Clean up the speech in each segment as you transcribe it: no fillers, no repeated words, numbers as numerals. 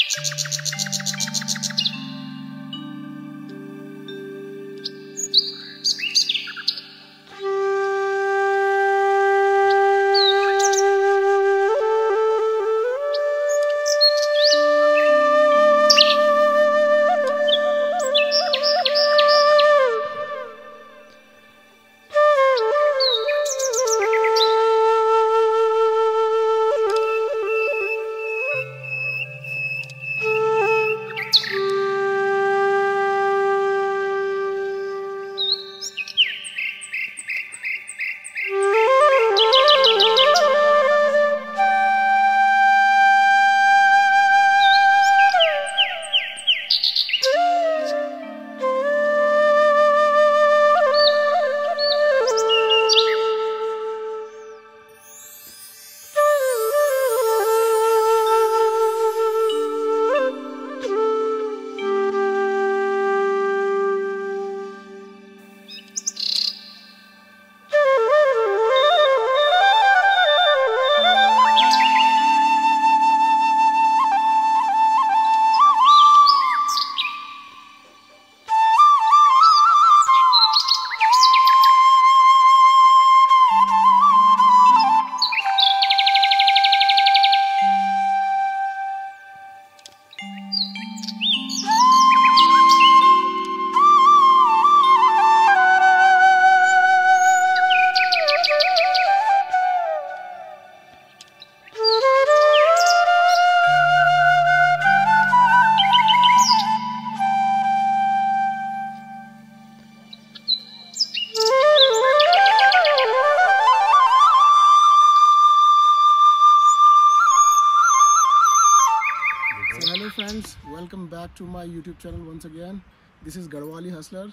friends, welcome back to my YouTube channel once again. This is Garhwali hustler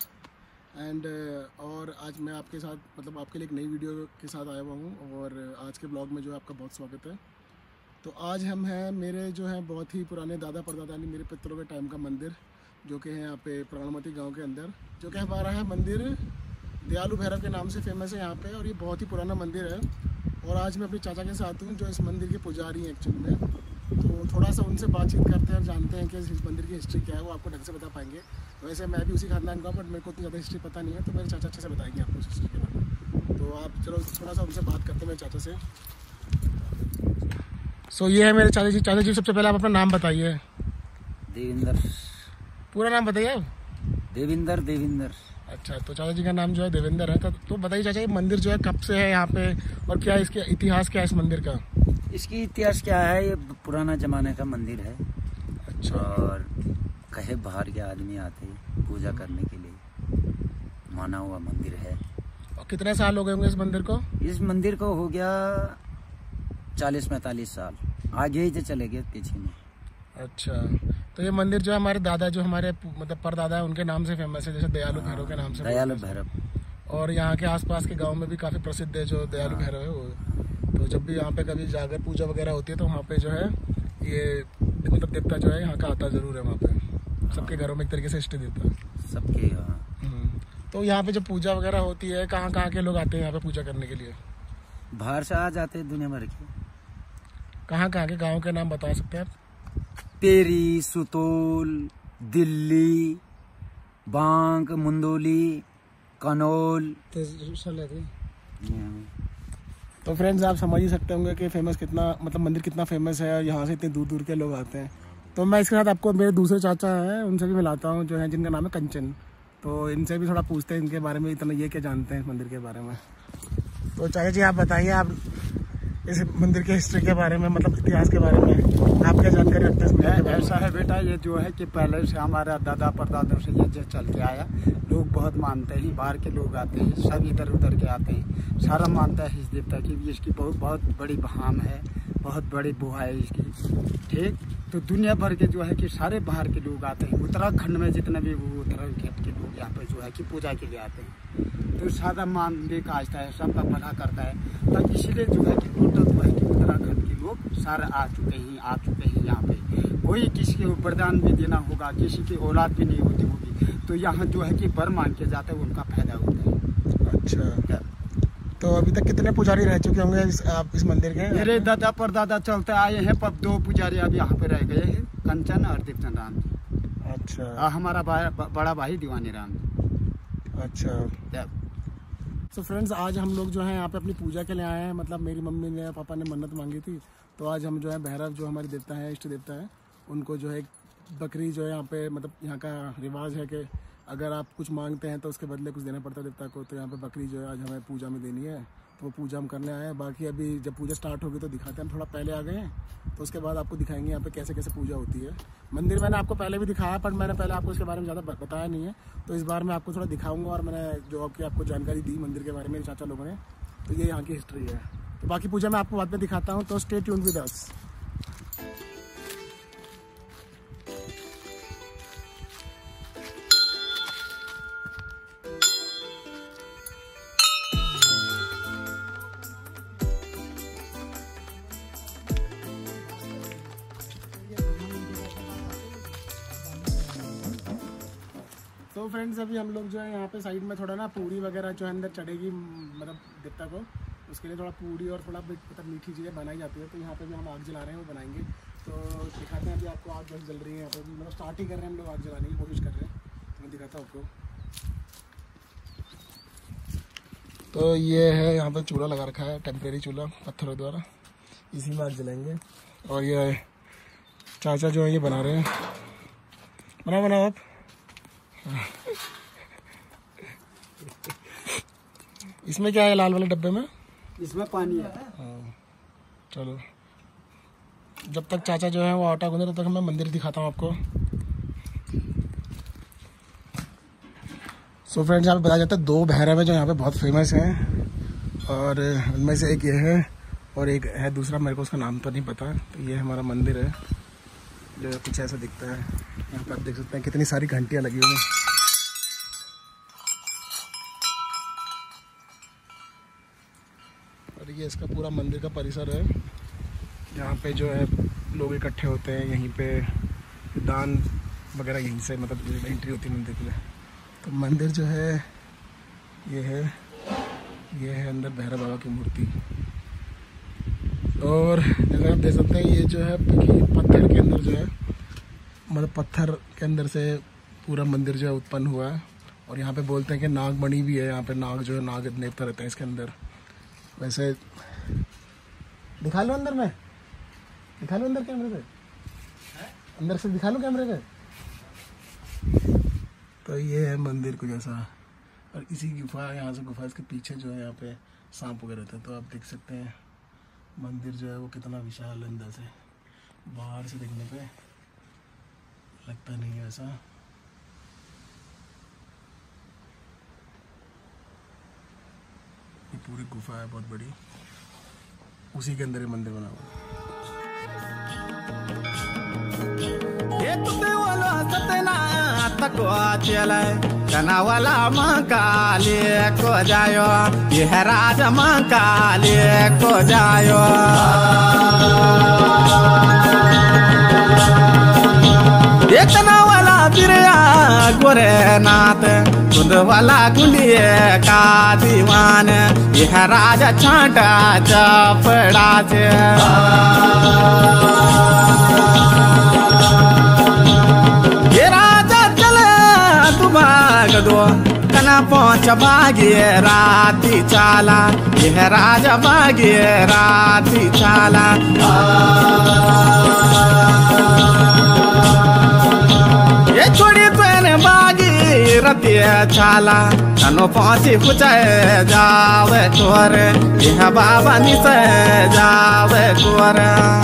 and और आज मैं आपके साथ मतलब आपके लिए एक नई वीडियो के साथ आया हुआ हूँ और आज के ब्लॉग में जो है आपका बहुत स्वागत है। तो आज हम हैं मेरे जो है बहुत ही पुराने दादा परदादा यानी मेरे पितरों के टाइम का मंदिर जो कि है यहाँ पे प्राणमती गांव के अंदर, जो कि हमारा है मंदिर दयालु भैरव के नाम से फेमस है यहाँ पे और ये बहुत ही पुराना मंदिर है। और आज मैं अपने चाचा के साथ हूँ जो इस मंदिर के पुजारी हैं एक्चुअली में, तो थोड़ा सा उनसे बातचीत करते हैं और जानते हैं कि इस मंदिर की हिस्ट्री क्या है, वो आपको ढंग से बता पाएंगे। वैसे मैं भी उसी खानदान का हूँ बट मेरे को उतनी ज़्यादा हिस्ट्री पता नहीं है, तो मेरे चाचा अच्छे से बताएंगे आपको इस हिस्ट्री के बारे में। तो आप चलो थोड़ा सा उनसे बात करते हैं मेरे चाचा से। सो ये है मेरे चाचा जी। चाचा जी सबसे पहले आप अपना नाम बताइए। देविंदर। पूरा नाम बताइए आप। देविंदर। देविंदर। अच्छा, तो चाचा जी का नाम जो है देवेंद्र है। तो बताइए चाचा ये मंदिर जो है कब से है यहाँ पे और क्या इसके इतिहास क्या है इस मंदिर का? इसकी इतिहास क्या है, ये पुराना जमाने का मंदिर है। अच्छा। और कहे बाहर के आदमी आते हैं पूजा करने के लिए, माना हुआ मंदिर है। और कितने साल हो गए होंगे इस मंदिर को? इस मंदिर को हो गया 40-45 साल, आगे ही तो चले गए पीछे में। अच्छा, तो ये मंदिर जो है हमारे दादा जो हमारे मतलब परदादा है उनके नाम से फेमस है, जैसे दयालु भैरव के नाम से। दयालु भैरव। और यहाँ के आसपास के गांव में भी काफी प्रसिद्ध है जो दयालु भैरव है वो। तो जब भी यहाँ पे कभी जागर पूजा वगैरह होती है तो वहाँ पे जो है ये मतलब देवता जो है यहाँ का आता जरूर है वहाँ पे। सबके घरों में एक तरीके से इष्ट देवता सबके। तो यहाँ पे जब पूजा वगैरह होती है कहाँ कहाँ के लोग आते हैं यहाँ पे पूजा करने के लिए? बाहर से आ जाते हैं दुनिया भर के। कहाँ कहाँ के गाँव के नाम बता सकते हैं आप? पेरी, सुतोल, दिल्ली, बांक, मुंदोली, कनौल। तो फ्रेंड्स आप समझ ही सकते होंगे कि फेमस कितना मतलब मंदिर कितना फेमस है और यहाँ से इतने दूर दूर के लोग आते हैं। तो मैं इसके साथ आपको मेरे दूसरे चाचा हैं उनसे भी मिलाता हूँ जो है जिनका नाम है कंचन। तो इनसे भी थोड़ा पूछते हैं इनके बारे में, इतना ये क्या जानते हैं इस मंदिर के बारे में। तो चाचा जी आप बताइए, आप इस मंदिर के हिस्ट्री के बारे में मतलब इतिहास के बारे में आप क्या जानकारी रखते हैं? ऐसा है बेटा, ये जो है कि पहले से हमारा दादा परदादा से ये चल के आया। लोग बहुत मानते हैं, बाहर के लोग आते हैं, सब इधर उधर के आते हैं, सारा मानता है इस देवता की भी। इसकी बहुत बड़ी बहाम है, बहुत बड़ी बुआ है इसकी। ठीक, तो दुनिया भर के जो है कि सारे बाहर के लोग आते हैं। उत्तराखंड में जितने भी वो उत्तराखंड के लोग यहाँ पर जो है कि पूजा के लिए आते हैं। तो सादा मान देख आस्था है, सबका भला करता है। तो इसलिए जो है कि टोटल जो है कि उत्तराखंड के लोग सारे आ चुके हैं यहाँ पे। कोई किसी को वरदान भी देना होगा, किसी की औलाद भी नहीं होती होगी तो यहाँ जो है कि वर मांग के जाते हैं, उनका फायदा होता है। अच्छा, तो अभी तक कितने पुजारी रह चुके होंगे आप इस मंदिर के? मेरे दादा परदादा चलते आए हैं, पर 2 पुजारी अब यहाँ पे रह गए हैं, कंचन और दीपचंद राम जी। अच्छा। हमारा बड़ा भाई दीवानी राम जी। अच्छा। तो फ्रेंड्स, आज हम लोग जो है यहाँ पे अपनी पूजा के लिए आए हैं। मतलब मेरी मम्मी ने पापा ने मन्नत मांगी थी, तो आज हम जो है भैरव जो हमारे देवता है, इष्ट देवता है, उनको जो है बकरी जो है यहाँ पे, मतलब यहाँ का रिवाज है कि अगर आप कुछ मांगते हैं तो उसके बदले कुछ देना पड़ता है देवता को। तो यहाँ पे बकरी जो है आज हमें पूजा में देनी है, तो वो पूजा हम करने आए हैं। बाकी अभी जब पूजा स्टार्ट होगी तो दिखाते हैं। हम थोड़ा पहले आ गए हैं, तो उसके बाद आपको दिखाएंगे यहाँ पे कैसे कैसे पूजा होती है। मंदिर मैंने आपको पहले भी दिखाया, पर मैंने पहले आपको इसके बारे में ज़्यादा बताया नहीं है, तो इस बार मैं आपको थोड़ा दिखाऊंगा। और मैंने जो आपको जानकारी दी मंदिर के बारे में चाचा लोगों ने, तो ये यहाँ की हिस्ट्री है। तो बाकी पूजा मैं आपको बाद में दिखाता हूँ, तो स्टे ट्यून्ड विद अस। तो फ्रेंड्स, अभी हम लोग जो है यहाँ पे साइड में थोड़ा ना पूरी वगैरह जो है अंदर चढ़ेगी, मतलब देवता को, उसके लिए थोड़ा पूरी और थोड़ा मतलब मीठी चीज़ें बनाई जाती है। तो यहाँ पे भी हम आग जला रहे हैं, वो बनाएंगे। तो दिखाते हैं अभी आपको आग जैसे जल रही है यहाँ पे, मतलब स्टार्ट ही कर रहे हैं हम लोग, आग जलाने की कोशिश कर रहे हैं। तो मैं दिखाता हूँ आपको। तो ये है यहाँ पर चूल्हा लगा रखा है, टेम्परेरी चूल्हा पत्थरों द्वारा, इसी में आग जलाएंगे। और ये चाचा जो है ये बना रहे हैं। बनाओ आप। इसमें क्या है लाल वाले डब्बे में? इसमें पानी है। हाँ, चलो जब तक चाचा जो है वो आटा गूंदे, तब तक मैं मंदिर दिखाता हूँ आपको। सो फ्रेंड्स, यहाँ पे बताया जाता है 2 भैरव है जो यहाँ पे बहुत फेमस हैं, और उनमें से एक ये है और एक है दूसरा, मेरे को उसका नाम तो नहीं पता। तो ये हमारा मंदिर है जो कुछ ऐसा दिखता है। यहाँ पे आप देख सकते हैं कितनी सारी घंटियाँ लगी हुई हैं। और ये इसका पूरा मंदिर का परिसर है। यहाँ पे जो है लोग इकट्ठे होते हैं, यहीं पे दान वगैरह यहीं से मतलब एंट्री होती है मंदिर के लिए। तो मंदिर जो है ये है अंदर भैरव बाबा की मूर्ति। और जैसे आप देख सकते हैं ये जो है पत्थर के अंदर जो है, मतलब पत्थर के अंदर से पूरा मंदिर जो है उत्पन्न हुआ है। और यहाँ पे बोलते हैं कि नागमणि भी है यहाँ पे, नाग जो है नाग देवता रहते हैं इसके अंदर। वैसे दिखा लो अंदर में, दिखा लो अंदर कैमरे से, अंदर से दिखा लो कैमरे से। तो ये है मंदिर को जैसा, और इसी गुफा, यहाँ से गुफा इसके पीछे जो है यहाँ पे सांप वगैरह रहते हैं। तो आप देख सकते हैं मंदिर जो है वो कितना विशाल है। अंदर से बाहर से देखने पे लगता नहीं है ऐसा। ये पूरी गुफा है बहुत बड़ी, उसी के अंदर ये मंदिर बना हुआ है। वाला मंकाले को जायो, यह राज मंकाले को जायो। इतना वाला बिरया गोरेनाथ, कुंद वाला गुंडिये का दीवान, यह राजा छाटा चपड़ा से। दो कना पहुंच भाग्य राती चाला, यह राजा भाग्य राती चाला। ये छोड़ी पेन बागी रती चाला, कनो पहुंची कुचाए जावे तोर, यह बाबा निसे जावे तोर।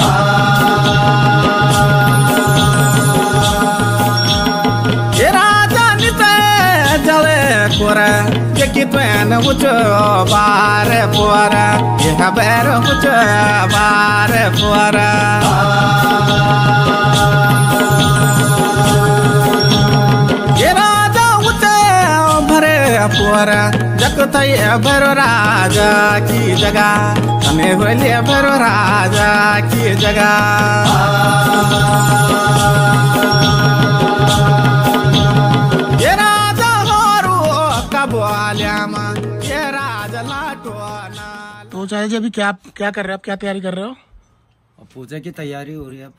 ये कितने कुछ बारे पुरा, यह बैर कुछ बारे पुरा। ये राजा उठे भरे पुरा, जगत ये भरो राजा की जगह, हमें बोलिए भरो राजा की जगह। ये राजा लाटो चाचा जी अभी क्या क्या कर रहे हो आप, क्या तैयारी कर रहे हो? और पूजा की तैयारी हो रही है। अब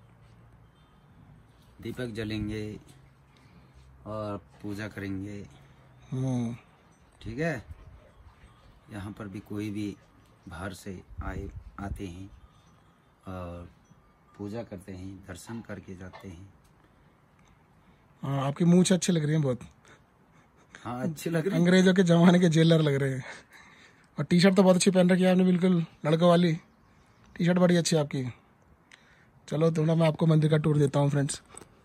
दीपक जलेंगे और पूजा करेंगे। ठीक है। यहाँ पर भी कोई भी बाहर से आते हैं और पूजा करते हैं, दर्शन करके जाते हैं। हाँ, आपकी मूंछ अच्छी लग रही है बहुत। हाँ, अच्छी लग रही है। अंग्रेजों के जमाने के जेलर लग रहे हैं। और टी शर्ट तो बहुत अच्छी पहन रखी है आपने, बिल्कुल लड़कों वाली टी शर्ट बड़ी अच्छी है आपकी। चलो थोड़ा मैं आपको मंदिर का टूर देता हूँ फ्रेंड्स।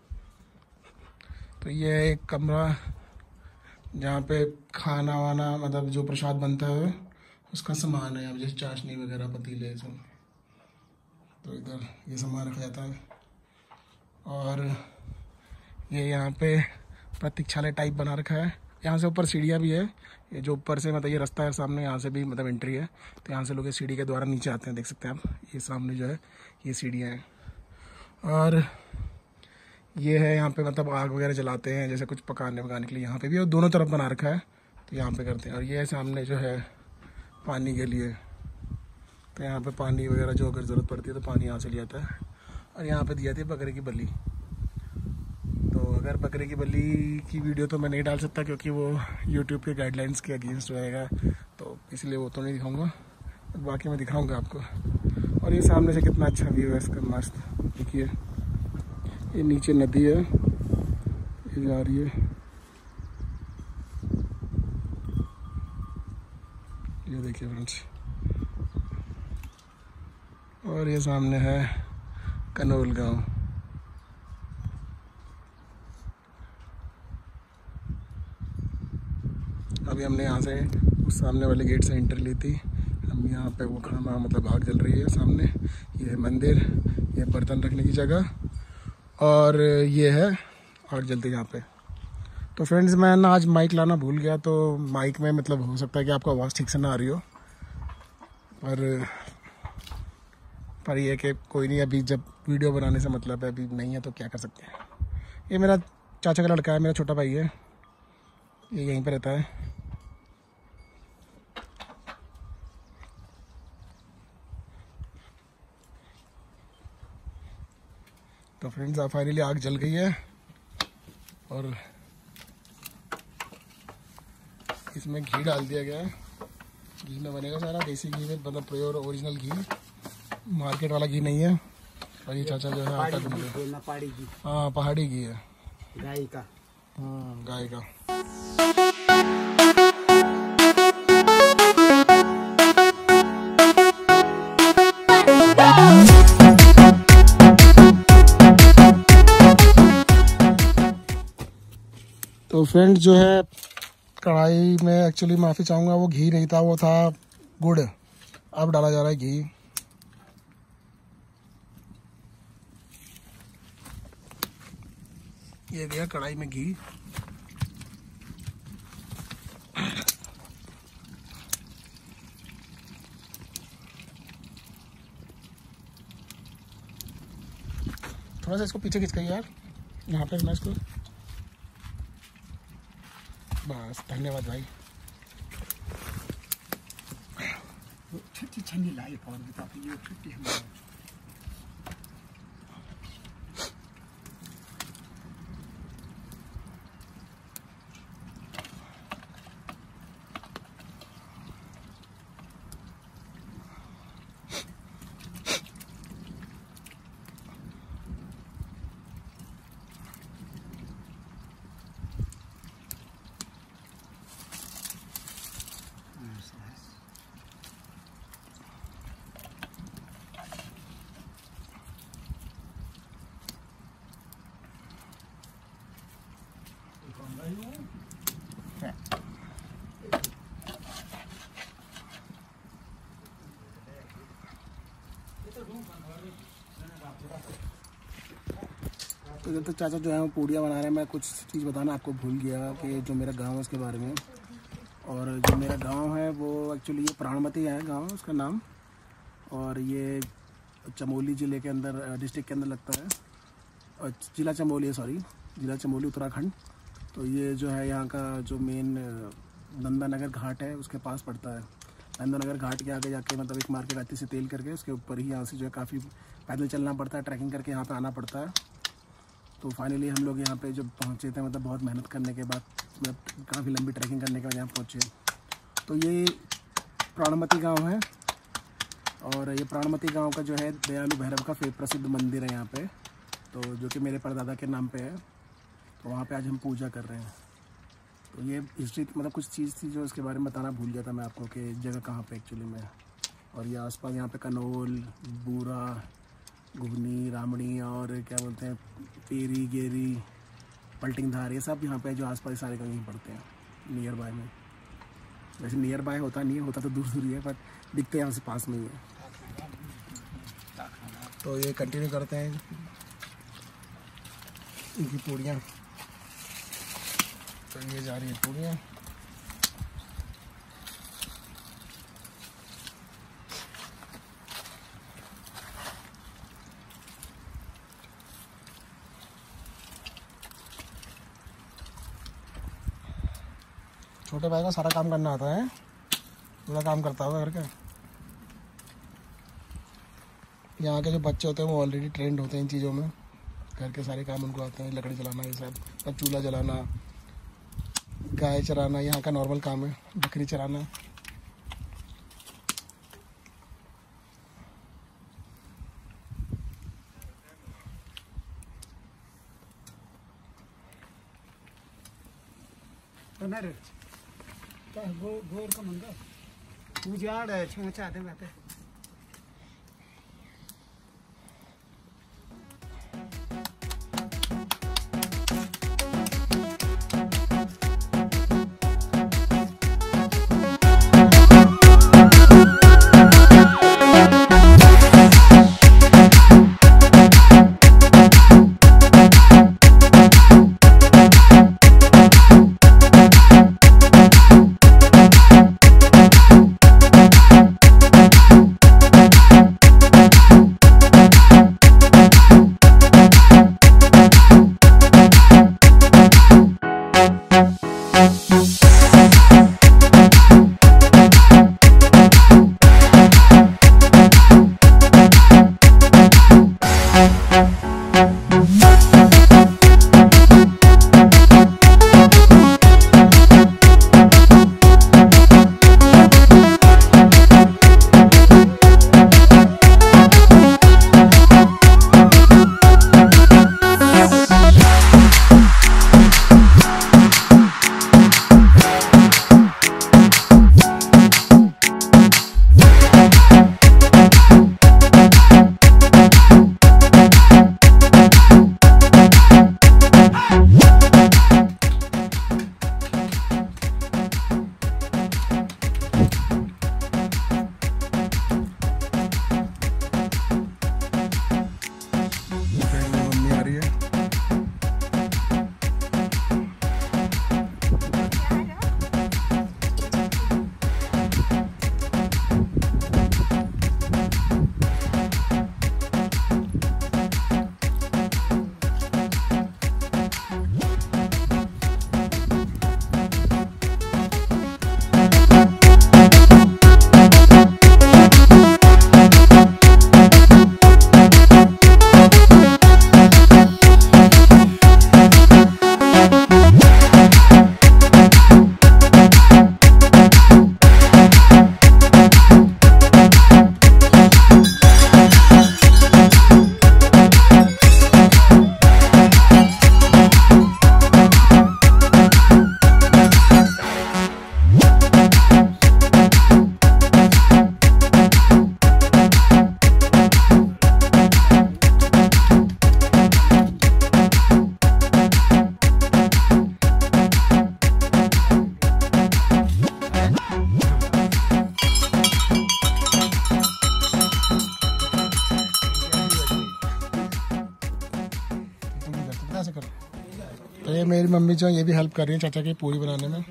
तो ये एक कमरा जहाँ पे खाना वाना मतलब जो प्रसाद बनता है उसका सामान है, जैसे चाशनी वगैरह, पतीले सब। तो इधर ये सामान रखा जाता है। और ये यहाँ पे प्रतीक्षालय टाइप बना रखा है। यहाँ से ऊपर सीढ़ियाँ भी है। ये जो ऊपर से मतलब ये रास्ता है सामने, यहाँ से भी मतलब एंट्री है। तो यहाँ से लोग इस सीढ़ी के द्वारा नीचे आते हैं, देख सकते हैं आप। ये सामने जो है ये सीढ़ियाँ हैं। और ये है यहाँ पे मतलब आग वगैरह जलाते हैं, जैसे कुछ पकाने के लिए यहाँ पे भी, और दोनों तरफ बना रखा है तो यहाँ पे करते हैं। और ये सामने जो है पानी के लिए, तो यहाँ पे पानी वगैरह जो अगर ज़रूरत पड़ती है तो पानी यहाँ से लिया जाता है। और यहाँ पे दी जाती है बकरे की बलि। तो अगर बकरे की बलि की वीडियो तो मैं नहीं डाल सकता क्योंकि वो YouTube के गाइडलाइंस के अगेंस्ट रहेगा, तो इसलिए वो तो नहीं दिखाऊंगा। बाकी मैं दिखाऊंगा आपको। और ये सामने से कितना अच्छा व्यू है इसका, मस्त। देखिए ये नीचे नदी है, ये जा रही है। ये देखिए फ्रेंड्स। और ये सामने है कनोल गांव। अभी हमने यहाँ से उस सामने वाले गेट से एंट्री ली थी। हम यहाँ पे वो खाना मतलब आग जल रही है सामने। ये है मंदिर, ये बर्तन रखने की जगह, और ये है आग जलती है यहाँ पे। तो फ्रेंड्स मैं ना आज माइक लाना भूल गया, तो माइक में मतलब हो सकता है कि आपको आवाज़ ठीक से ना आ रही हो, पर ये कि कोई नहीं, अभी जब वीडियो बनाने से मतलब है, अभी नहीं है तो क्या कर सकते हैं। ये मेरा चाचा का लड़का है, मेरा छोटा भाई है, ये यहीं पे रहता है। तो फ्रेंड्स फाइनली आग जल गई है और इसमें घी डाल दिया गया है। घी में बनेगा सारा, देसी घी में मतलब प्योर ओरिजिनल घी, मार्केट वाला घी नहीं है। और ये चाचा जो है आटा गूंद रहे हैं। हाँ, पहाड़ी घी है, गाय का। हाँ, गाय का। तो फ्रेंड्स जो है कढ़ाई में एक्चुअली माफ़ी चाहूँगा, वो घी नहीं था, वो था गुड़। अब डाला जा रहा है घी। ये गया कढ़ाई में घी। थोड़ा सा इसको पीछे खिंचकाइए यार, यहाँ पे मैं इसको, बस धन्यवाद भाई। छन्नी लाई और बता ये छुट्टी हमारी। तो जब तक चाचा जो है वो पूड़ियाँ बना रहे हैं, मैं कुछ चीज़ बताना आपको भूल गया कि जो मेरा गांव है उसके बारे में। और जो मेरा गांव है वो एक्चुअली ये प्राणमती है गांव, उसका नाम। और ये चमोली ज़िले के अंदर, डिस्ट्रिक्ट के अंदर लगता है, और जिला चमोली है, सॉरी, जिला चमोली उत्तराखंड। तो ये जो है यहाँ का जो मेन नंदा नगर घाट है उसके पास पड़ता है। नंदनगर घाट के आगे जाके मतलब एक मार्केट आती से तेल करके उसके ऊपर ही यहाँ से जो है काफ़ी पैदल चलना पड़ता है, ट्रैकिंग करके यहाँ पे आना पड़ता है। तो फाइनली हम लोग यहाँ पे जब पहुँचे थे मतलब बहुत मेहनत करने के बाद, मतलब काफ़ी लंबी ट्रैकिंग करने के बाद यहाँ पहुँचे। तो ये प्राणमती गाँव है और ये प्राणमती गांव का जो है दयालु भैरव का प्रसिद्ध मंदिर है यहाँ पे, तो जो कि मेरे परदादा के नाम पे है। तो वहाँ पे आज हम पूजा कर रहे हैं। तो ये हिस्ट्री मतलब कुछ चीज़ थी जो इसके बारे में बताना भूल गया था मैं आपको कि जगह कहाँ पे एक्चुअली में। और ये आसपास यहाँ पे कनौल, बूरा, घुगनी, रामणी और क्या बोलते हैं पेरी, गेरी, पलटिंग धार, ये सब यहाँ पे जो आसपास सारे कहीं पड़ते हैं नियर बाय में। वैसे नियर बाय होता नहीं है, होता तो दूर दूर ही है, बट दिखते यहाँ से पास में ही है। तो ये कंटिन्यू करते हैं इनकी पूड़ियाँ। तो ये जा रही है पूड़ियाँ। छोटे भाई का सारा काम करना आता है, पूरा काम करता होगा घर का। यहाँ के जो बच्चे होते हैं वो ऑलरेडी ट्रेंड होते हैं इन चीज़ों में, घर के सारे काम उनको आते हैं, लकड़ी जलाना ये सब, चूल्हा जलाना, गाय चराना यहाँ का नॉर्मल काम है, बकरी चराना। गोर का मंदिर पूजा है, छोंचा दे बातें। तो ये मेरी मम्मी जो ये भी हेल्प कर रही है चाचा की पूरी बनाने में।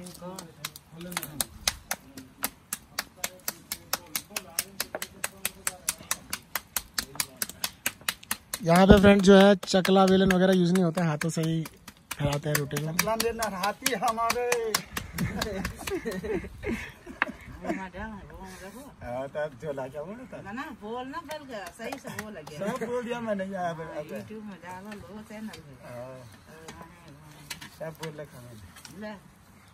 यहाँ पे फ्रेंड जो है चकला बेलन वगैरह यूज नहीं होता है, हाथों से ही खिलाते हैं रोटी को। हाथी हमारे हाँ तब जो ला क्या बोला था ना बोलना बोल गया सही से बोल गया सब बोल दिया मैंने यहाँ पे यूट्यूब में डाला लो चैनल पे सब बोल रखा मैंने ले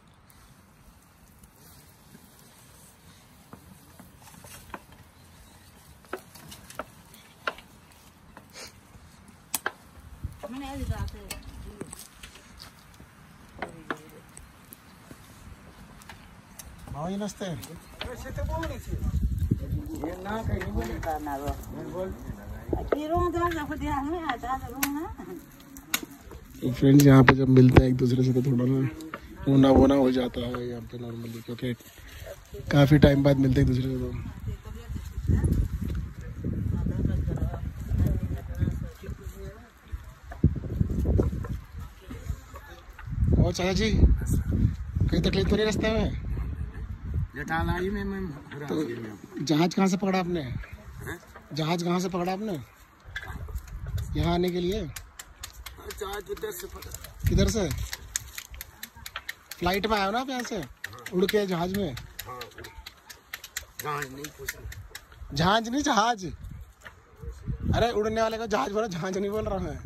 मैंने ऐसी बात है हाँ ये नस्ते वैसे तो बोल नहीं थी ये ना कहीं बोल करना वो बोल किरों तो ना खुद यहाँ में आता है ना तो फ्रेंड्स यहाँ पे जब मिलते हैं एक दूसरे से तो थोड़ा ना ऊना वोना हो जाता है यहाँ पे नॉर्मली, क्योंकि काफ़ी टाइम बाद मिलते हैं एक दूसरे से। तो और चाचा जी कोई तकलीफ तो नहीं रास्ते में? जेठालाई में मैं तो जहाज कहाँ से पकड़ा आपने? जहाज कहाँ से पकड़ा आपने यहाँ आने के लिए? जहाज उधर से किधर से? फ्लाइट में आया हो ना आप यहाँ से उड़ के जहाज में? जहाज नहीं पूछना जहाज नहीं जहाज, अरे उड़ने वाले को जहाज बोला, जहाज नहीं बोल रहा मैं।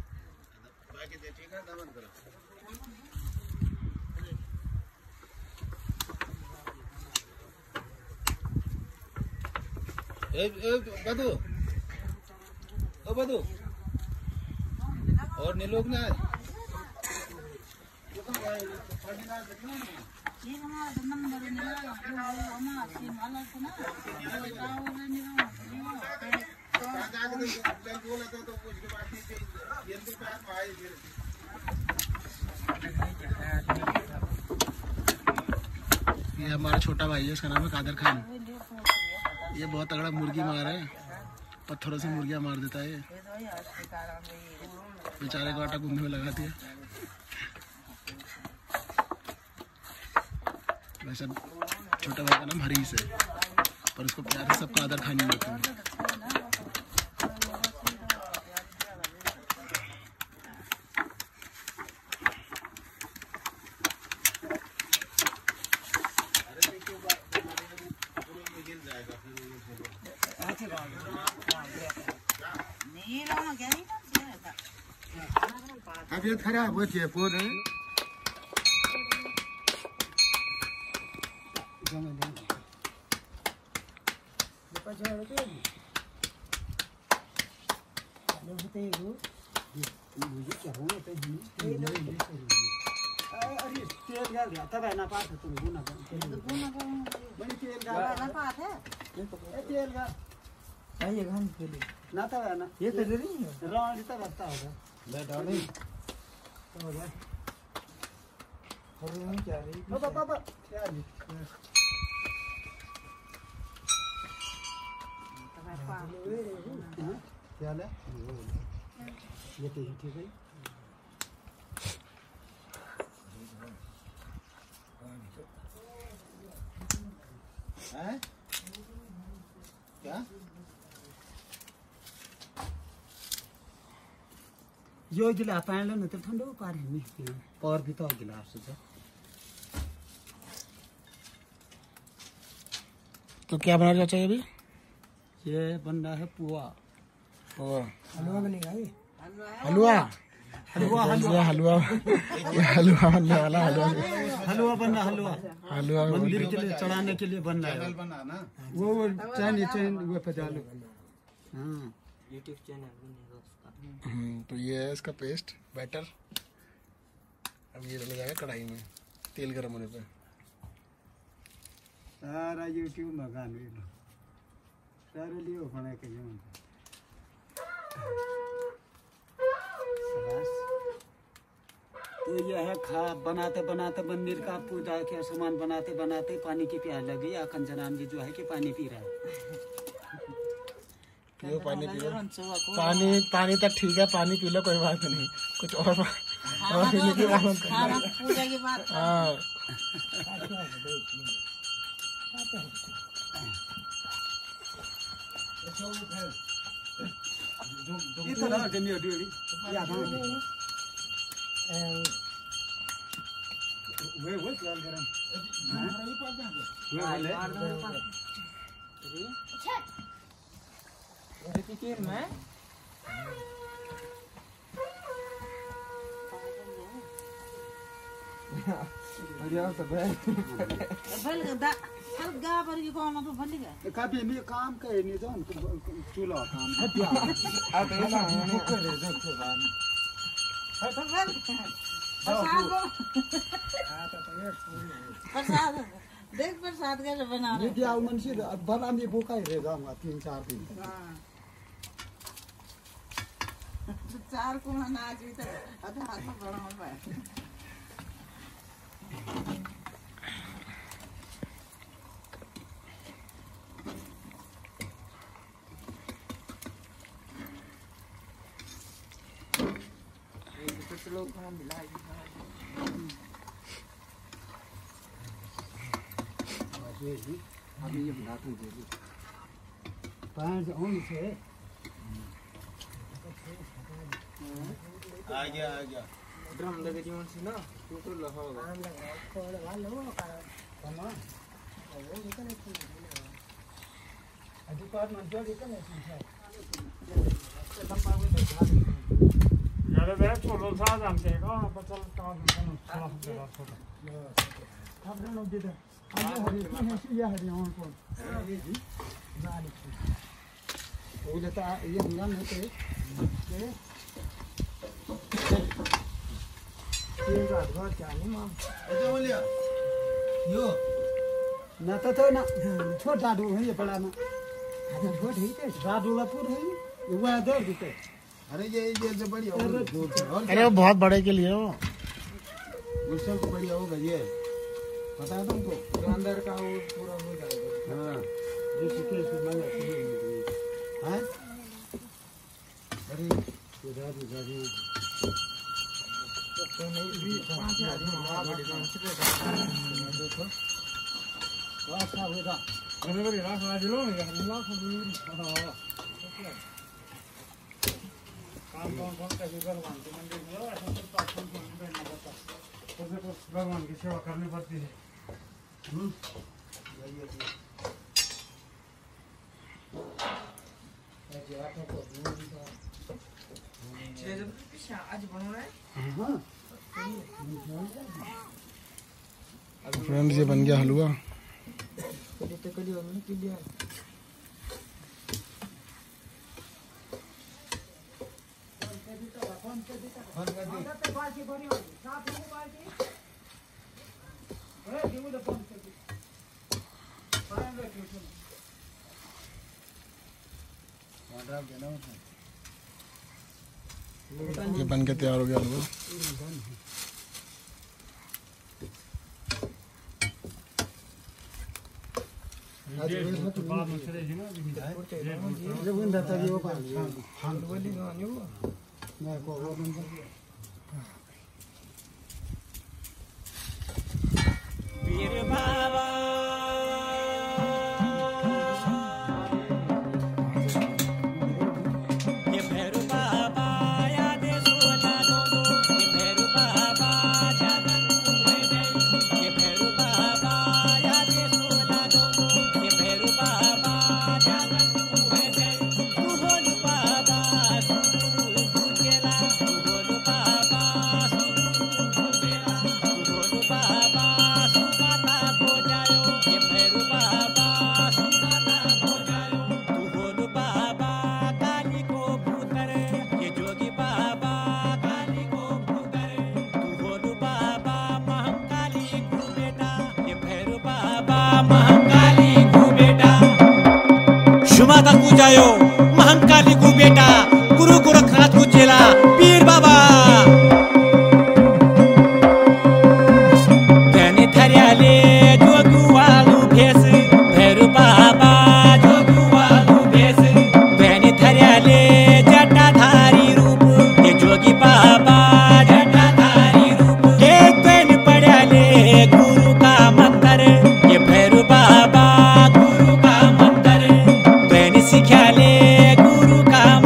बधु ओ बधु और नीलोक ना ये हमारा नंबर है ना हमारा सिम अलग है ना ये हमारा छोटा भाई है, इसका नाम है कादर खान। ये बहुत तगड़ा मुर्गी मार है, पत्थरों से मुर्गियां मार देता है ये, बेचारे को आटा गूंदने में लगाती है। वैसे छोटा भाई का नाम हरीश है, पर उसको प्यार से सब कादर खान ही बोलते हैं। तबीयत खराब होती है पूरे तब है ना पास तुम गुना बड़ी तेल का बात है तेल का ये घन के लिए ना तब है ना ये तो नहीं है राउंड तक रास्ता होगा बैठा नहीं हो गया और नहीं जा रही बाबा क्या लिख क्या ले ये तो ठीक है हैं क्या यो गिलास पानी लो न तो ठंडो पारे में और भी तो गिलास से तो क्या बना रहा चाहिए अभी? ये बन रहा है पुआ हलवा बनेगा ये हलवा हलवा हलवा हलवा ये हलवा बनने वाला हलवा बन रहा हलवा मंदिर के लिए चढ़ाने के लिए बन रहा है बना ना वो चैन वो पे डालो हाँ YouTube चैनल बनेगा उसका तो ये है इसका पेस्ट बैटर। अब ये डाला जाएगा कढ़ाई में तेल गर्म होने पे। सारा YouTube में गान लो सारे लियो खाने के लिए तो यह है खा बनाते बनाते मंदिर का पूजा के सामान बनाते बनाते पानी की प्यास लगी आखन जनाम जी जो है कि पानी पी रहा है पियो पानी पियो पानी पानी तक ठीक है, पानी पी लो कोई बात नहीं, कुछ और पीने की बात मत करना। पूजा की बात हाँ इतना जमी ड्यूटी या कभी नहीं काम करे नहीं तो चूल्हा काम प्रसाद देख प्रसाद कैसे बना रहे क्या मनसी बना नहीं भूखा ही रह जाऊंगा 3-4 दिन 4 को नाच भी तो हाथ में बड़ा हो पाए लोग मिला अभी ये बना दूँ दे पाँच ओन से आ गया ड्रम लगे जीवन से ना तो लहोगा डिपार्टमेंट जो दिखा नहीं यार बैठ छोड़ो साथ हम से का बचल काम थोड़ा जगह छोटा अब ना दे दे हरी है हरी और कौन वो लेता ये हंगाम है के ये रात भर क्या नहीं मां अच्छा बोलिया यो ना तो ना छोटा डू है ये बड़ा ना अरे छोट ही के राडूला पूर है ये वो दे देते अरे ये जो बढ़िया होगा अरे वो बहुत बड़े के लिए हो गुलशन को बढ़िया होगा ये पता है तुमको जो अंदर का वो पूरा हो जाएगा हाँ ये चिकन से बना हैं अरे ये दादी तो नहीं भी 5000 में बड़ा बड़ी काम से देखो वो अच्छा होगा अरे बड़ी रात आज लो ना लाख हां काम कौन का भगवान के मंदिर में ऐसा सब पाठन करना पड़ता है तो भगवान की सेवा करनी पड़ती है आज बना रहा है फ्रेंड्स ये बन गया हलवा ये बन के तैयार हो गया हलवा शुमाता को जायो महाकाली को बेटा गुरु गोरखनाथ को चेला पीर बाबा धनी थरियाले जोगु वालू भेस भैरू बाबा जोगु वालू भेस धनी थरियाले जटाधारी रूप ये जोगी बाबा जटाधारी रूप एक दिन पड़ाले गुरु का मंत्र ये भैरू बाबा गुरु का मंत्र सिखाले गुरु का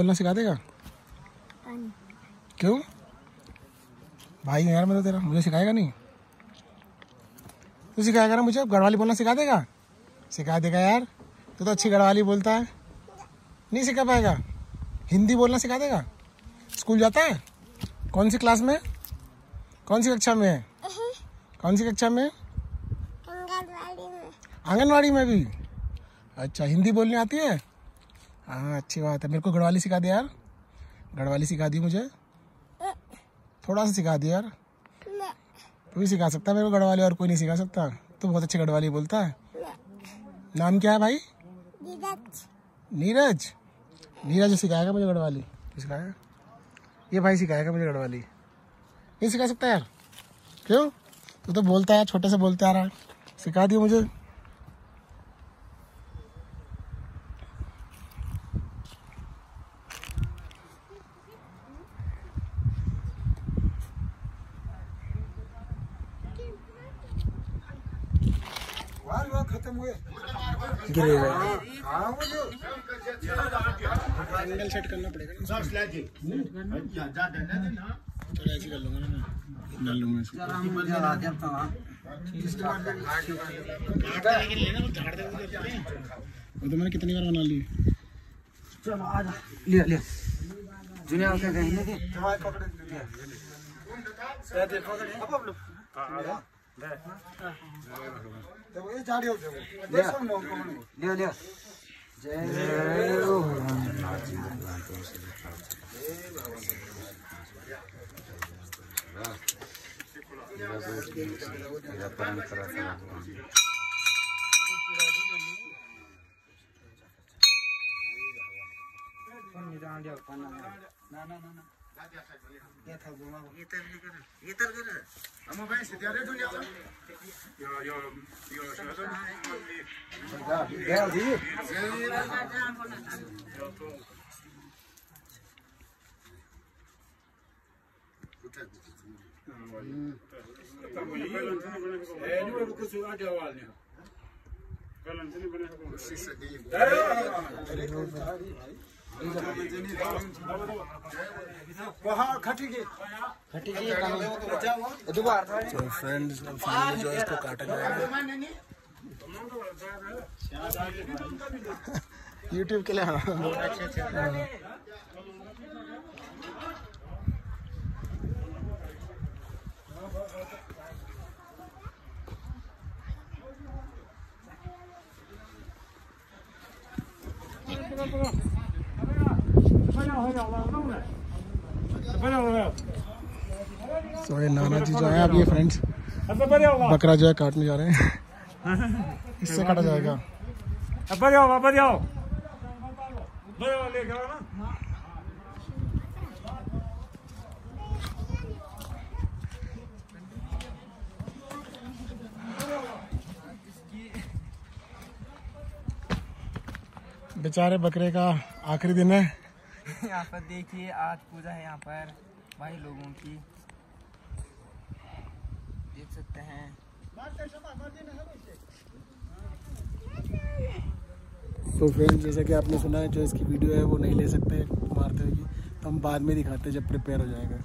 बोलना सिखा देगा? क्यों? भाई यार मैं तो तेरा, मुझे सिखाएगा नहीं? तू सिखाएगा ना मुझे? गढ़वाली बोलना सिखा देगा? सिखा देगा यार, तू तो अच्छी गढ़वाली बोलता है। नहीं सिखा पाएगा? हिंदी बोलना सिखा देगा? स्कूल जाता है? कौन सी क्लास में? कौन सी कक्षा में है? कौन सी कक्षा में? आंगनवाड़ी में भी? अच्छा, हिंदी बोलनी आती है? हाँ अच्छी बात है। मेरे को गढ़वाली सिखा दे यार, गढ़वाली सिखा दी मुझे, थोड़ा सा सिखा दे यार। तू ही सिखा सकता है मेरे को गढ़वाली, और कोई नहीं सिखा सकता। तू बहुत अच्छी गढ़वाली बोलता है। नाम क्या है भाई? नीरज। नीरज सिखाएगा मुझे गढ़वाली? सिखाएगा? ये भाई सिखाएगा मुझे गढ़वाली? नहीं सिखा सकता यार? क्यों? तू तो बोलता है, छोटे से बोलते आ रहा है, सिखा दियो मुझे। खत्म हुए गिरेगा। एंगल सेट करना पड़ेगा ना। थोड़ा ऐसे कर लूंगा ना मैं, डाल लूंगा इसको। वो तो मैंने कितनी बार बना ली। चलो आ जा, ले ले दुनिया के कहीं नहीं ले ले जय हो तो फ्रेंड्स फाइनली जो इसको काटा जाएगा यूट्यूब के लिए। तो ये नाना जी जो है, अब ये फ्रेंड्स बकरा जो है काटने जा रहे हैं। इससे काटा जाएगा। बेचारे बकरे का आखिरी दिन है। यहाँ पर देखिए, आज पूजा है यहाँ पर भाई लोगों की, देख सकते हैं। तो फ्रेंड्स जैसा कि आपने सुना है, जो इसकी वीडियो है वो नहीं ले सकते मारते हुए की, तो हम बाद में दिखाते हैं जब प्रिपेयर हो जाएगा।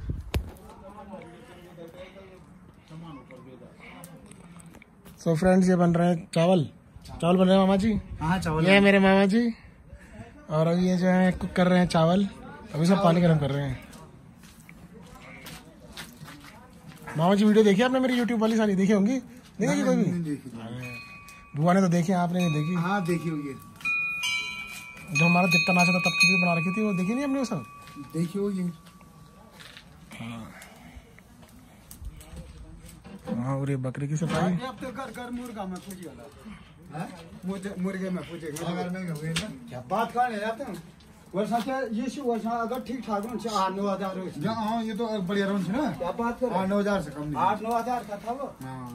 सो फ्रेंड्स ये बन रहे हैं चावल। चावल बन रहे हैं मामा जी। हाँ चावल। ये है मेरे मामा जी, और अभी ये जो है कुक कर रहे हैं चावल। अभी सब पानी गर्म कर रहे हैं। मामा जी वीडियो देखी आपने मेरी यूट्यूब वाली? सारी देखी होंगी? नहीं देखी कोई भी? बुआ ने तो देखी, आपने नहीं देखी? हाँ देखी होगी। जो हमारा दित्ता नाचा था तब की भी बना रखी थी, वो देखी नहीं हमने? वो सब देखी होगी। हाँ, और ये बकरी की सफाई। अब तो कर मुर्गा में पूछी वाला, मुर्गे में पूछेगा क्या बात करने जाते हैं। वर्षा क्या ये शू वर्षा अगर ठीक ठाक हो 8-9 हज़ार। हाँ ये तो बढ़िया रहा ना। क्या बात कर 8-9 हज़ार से कम। 8-9 हज़ार का था वो। हाँ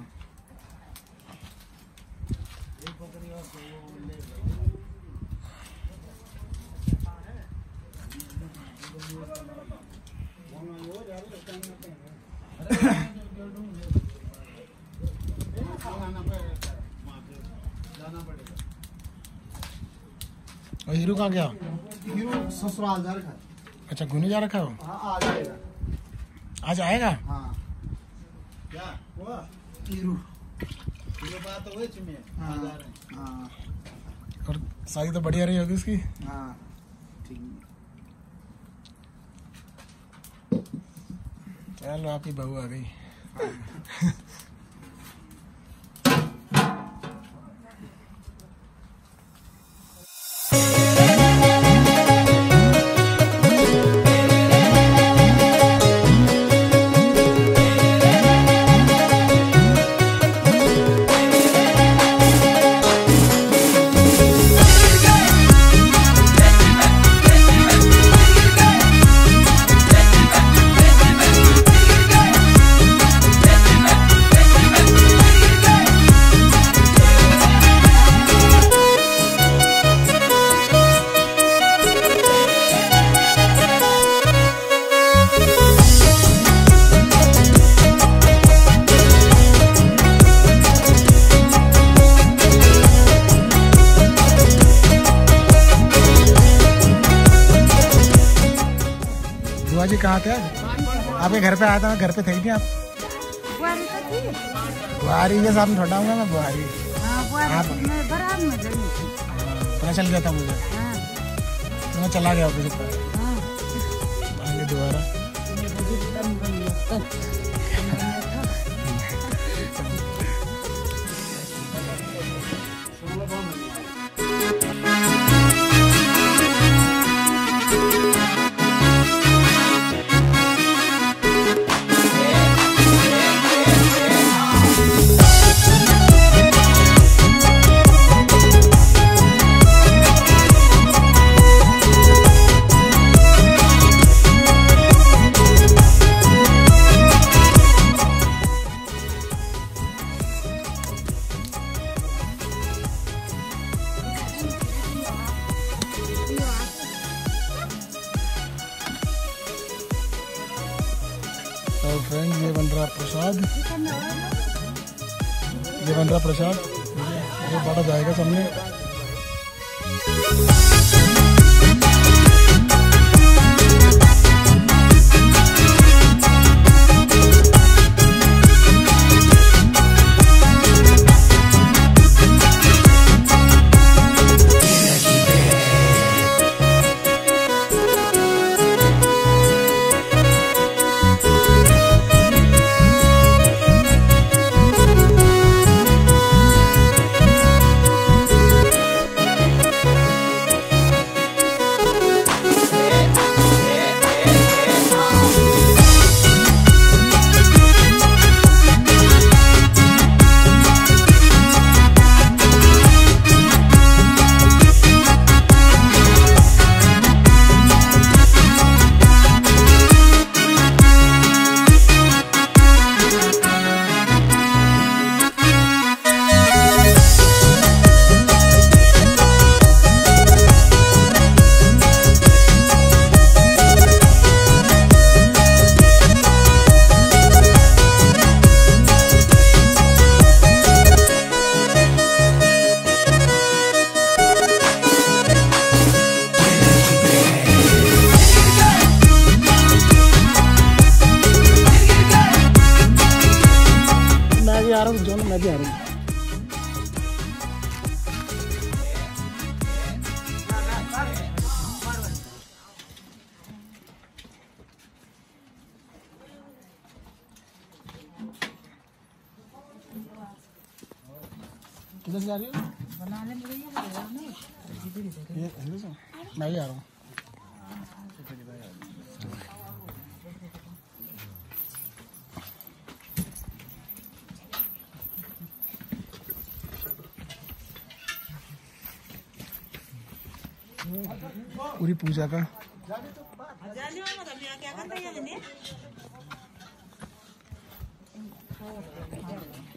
और हीरू कहाँ गया? हीरो वो ससुराल जा रखा है। अच्छा घूमने जा रखा हो? हाँ आ जाएगा। आज आएगा? हाँ क्या हुआ? ईरू ये बात तो वही चुमे आ जा रहे हैं। हाँ और शादी तो बढ़िया रही होगी उसकी? हाँ ठीक। चलो आपकी बहू आ गई। बुआ जी कहाँ थे? आपके घर पे आया था, घर पे थे नहीं आप? बुआरी के साथ थोड़ा हूँ मैं, बुआरी। पता चल गया था मुझे, तो मैं चला गया ऑफिस पर आगे दोबारा। तो फ्रेंड ये बन रहा प्रसाद, ये बन रहा प्रसाद, ये बांटा जाएगा सामने। मैं भी आ रहा हूँ। किधर जा रही हो? ये मैं भी आ रहा हूँ। पूरी पूजा का क्या